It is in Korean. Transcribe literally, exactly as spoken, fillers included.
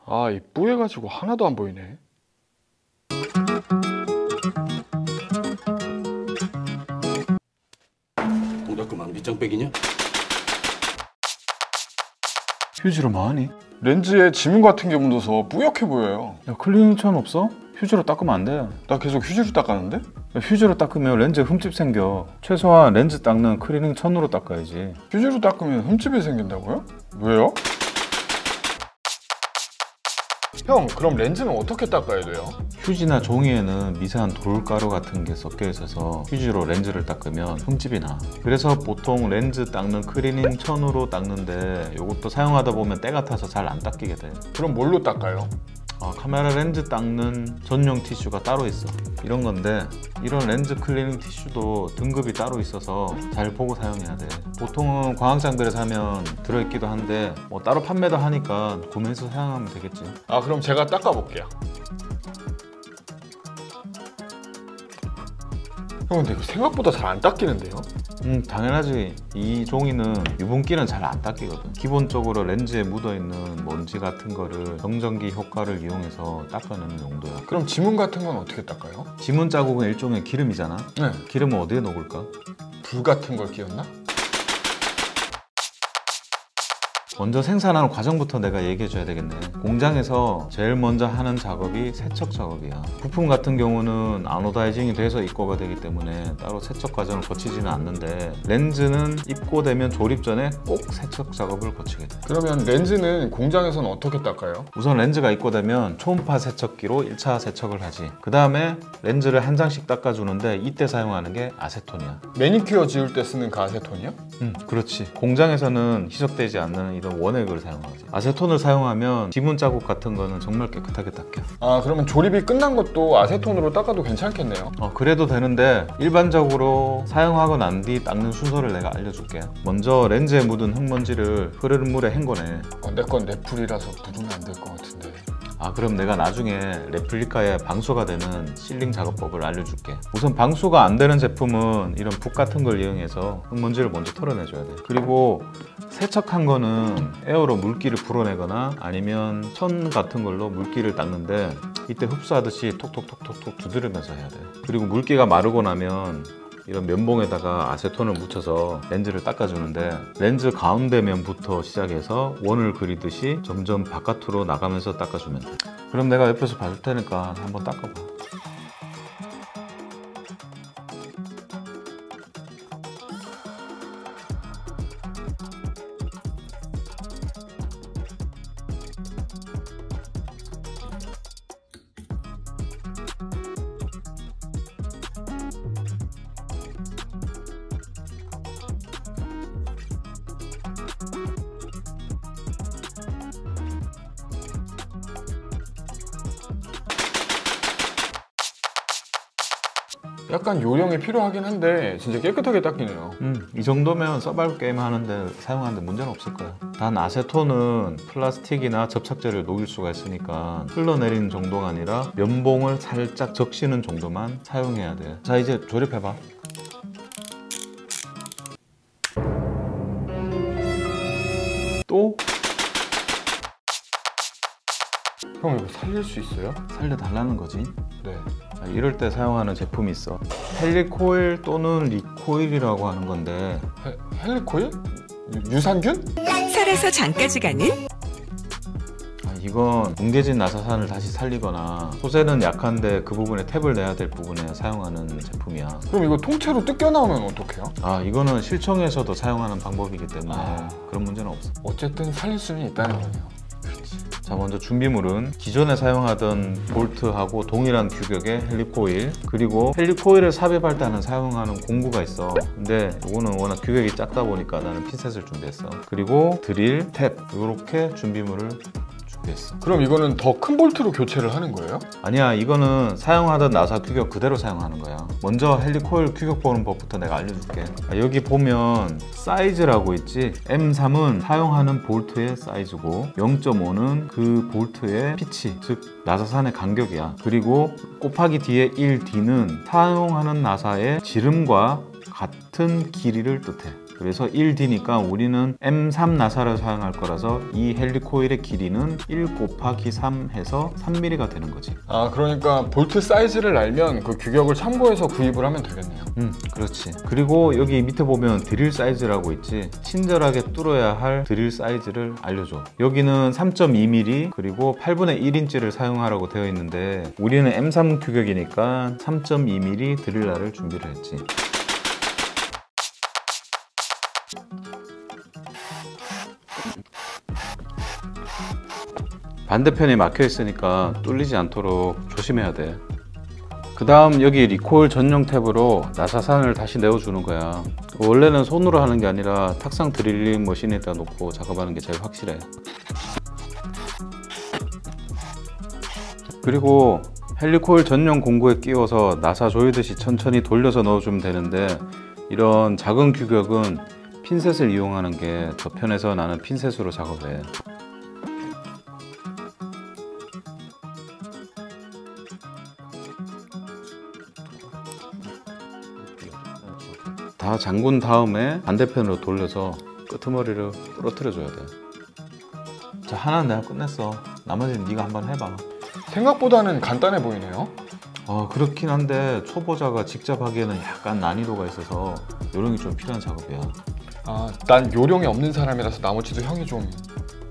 아, 이 뿌해가지고 하나도 안 보이네. 동작 그만. 밑장 빼기냐? 휴지로 뭐하니? 렌즈에 지문 같은 게 묻어서 뿌옇게 보여요. 야, 클리닝 천 없어? 휴지로 닦으면 안 돼. 나 계속 휴지로 닦았는데? 야, 휴지로 닦으면 렌즈에 흠집 생겨. 최소한 렌즈 닦는 클리닝 천으로 닦아야지. 휴지로 닦으면 흠집이 생긴다고요? 왜요? 형, 그럼 렌즈는 어떻게 닦아야 돼요? 휴지나 종이에는 미세한 돌가루 같은 게 섞여 있어서 휴지로 렌즈를 닦으면 흠집이 나. 그래서 보통 렌즈 닦는 클리닝 천으로 닦는데 이것도 사용하다 보면 때가 타서 잘 안 닦이게 돼. 그럼 뭘로 닦아요? 어, 카메라 렌즈 닦는 전용 티슈가 따로 있어. 이런 건데 이런 렌즈 클리닝 티슈도 등급이 따로 있어서 잘 보고 사용해야 돼. 보통은 광학장들에 사면 들어있기도 한데 뭐 따로 판매도 하니까 구매해서 사용하면 되겠지. 아, 그럼 제가 닦아볼게요. 형, 근데 이거 생각보다 잘 안 닦이는데요? 음 당연하지. 이 종이는 유분기는 잘 안 닦이거든. 기본적으로 렌즈에 묻어있는 먼지 같은 거를 정전기 효과를 이용해서 닦아내는 용도야. 그럼 지문 같은 건 어떻게 닦아요? 지문 자국은 일종의 기름이잖아. 네. 기름은 어디에 녹을까? 불 같은 걸 끼웠나? 먼저 생산하는 과정부터 내가 얘기해 줘야 되겠네. 공장에서 제일 먼저 하는 작업이 세척 작업이야. 부품 같은 경우는 아노다이징이 돼서 입고가 되기 때문에 따로 세척 과정을 거치지는 않는데 렌즈는 입고되면 조립 전에 꼭 세척 작업을 거치게 돼. 그러면 렌즈는 공장에서는 어떻게 닦아요? 우선 렌즈가 입고되면 초음파 세척기로 일 차 세척을 하지. 그 다음에 렌즈를 한 장씩 닦아주는데 이때 사용하는 게 아세톤이야. 매니큐어 지울 때 쓰는 그 아세톤이요? 응, 그렇지. 공장에서는 희석되지 않는 이런 원액을 사용하지. 아세톤을 사용하면 지문 자국 같은 거는 정말 깨끗하게 닦여. 아, 그러면 조립이 끝난 것도 아세톤으로 닦아도 괜찮겠네요. 어, 그래도 되는데 일반적으로 사용하고 난 뒤 닦는 순서를 내가 알려줄게. 먼저 렌즈에 묻은 흙먼지를 흐르는 물에 헹궈내. 어, 내 건 넷플이라서 묻으면 안 될 것 같은데. 아, 그럼 내가 나중에 레플리카에 방수가 되는 실링 작업법을 알려줄게. 우선 방수가 안 되는 제품은 이런 붓 같은 걸 이용해서 흙먼지를 먼저 털어내줘야 돼. 그리고 세척한 거는 에어로 물기를 불어내거나 아니면 천 같은 걸로 물기를 닦는데 이때 흡수하듯이 톡톡톡톡톡 두드리면서 해야 돼. 그리고 물기가 마르고 나면 이런 면봉에다가 아세톤을 묻혀서 렌즈를 닦아주는데 렌즈 가운데 면부터 시작해서 원을 그리듯이 점점 바깥으로 나가면서 닦아주면 돼. 그럼 내가 옆에서 봐줄 테니까 한번 닦아봐. 약간 요령이 필요하긴 한데 진짜 깨끗하게 닦이네요. 음, 이 정도면 서바이벌 게임 하는데 사용하는데 문제는 없을 거야. 단 아세톤은 플라스틱이나 접착제를 녹일 수가 있으니까 흘러내리는 정도가 아니라 면봉을 살짝 적시는 정도만 사용해야 돼. 자, 이제 조립해봐. 또? 형, 이거 살릴 수 있어요? 살려달라는 거지. 네. 자, 이럴 때 사용하는 제품이 있어. 헬리코일 또는 리코일이라고 하는 건데 헬, 헬리코일? 유, 유산균? 살아서 장까지 가는 아, 이건 뭉개진 나사산을 다시 살리거나 소재는 약한데 그 부분에 탭을 내야 될 부분에 사용하는 제품이야. 그럼 이거 통째로 뜯겨 나오면 어떡해요? 아, 이거는 실총에서도 사용하는 방법이기 때문에 아. 그런 문제는 없어. 어쨌든 살릴 수는 있다는 거네요. 자, 먼저 준비물은 기존에 사용하던 볼트하고 동일한 규격의 헬리코일, 그리고 헬리코일을 삽입할 때는 사용하는 공구가 있어. 근데 이거는 워낙 규격이 작다 보니까 나는 핀셋을 준비했어. 그리고 드릴, 탭 이렇게 준비물을 준비했어. 그럼 이거는 더 큰 볼트로 교체를 하는 거예요? 아니야, 이거는 사용하던 나사 규격 그대로 사용하는 거야. 먼저 헬리코일 규격 보는 법부터 내가 알려줄게. 아, 여기 보면 사이즈라고 있지. 엠 삼은 사용하는 볼트의 사이즈고 영 점 오는 그 볼트의 피치, 즉 나사산의 간격이야. 그리고 곱하기 뒤에 일 디는 사용하는 나사의 지름과 같은 길이를 뜻해. 그래서 일 디니까 우리는 엠 삼 나사를 사용할 거라서 이 헬리코일의 길이는 일 곱하기 삼 해서 삼 밀리미터가 되는 거지. 아, 그러니까 볼트 사이즈를 알면 그 규격을 참고해서 구입을 하면 되겠네요. 음, 그렇지. 그리고 여기 밑에 보면 드릴 사이즈라고 있지. 친절하게 뚫어야 할 드릴 사이즈를 알려줘. 여기는 삼 점 이 밀리미터 그리고 팔분의 일 인치를 사용하라고 되어 있는데 우리는 엠 삼 규격이니까 삼 점 이 밀리미터 드릴라를 준비를 했지. 반대편이 막혀 있으니까 뚫리지 않도록 조심해야 돼. 그 다음 여기 리콜 전용 탭으로 나사산을 다시 내어주는 거야. 원래는 손으로 하는 게 아니라 탁상 드릴링 머신에다 놓고 작업하는 게 제일 확실해. 그리고 헬리코일 전용 공구에 끼워서 나사 조이듯이 천천히 돌려서 넣어주면 되는데 이런 작은 규격은 핀셋을 이용하는 게 더 편해서 나는 핀셋으로 작업해. 다 잠근 다음에 반대편으로 돌려서 끄트머리를 부러뜨려 줘야 돼. 자, 하나는 내가 끝냈어. 나머지는 네가 한번 해봐. 생각보다는 간단해 보이네요. 어, 그렇긴 한데 초보자가 직접 하기에는 약간 난이도가 있어서 요령이 좀 필요한 작업이야. 아, 난 요령이 없는 사람이라서 나머지도 형이 좀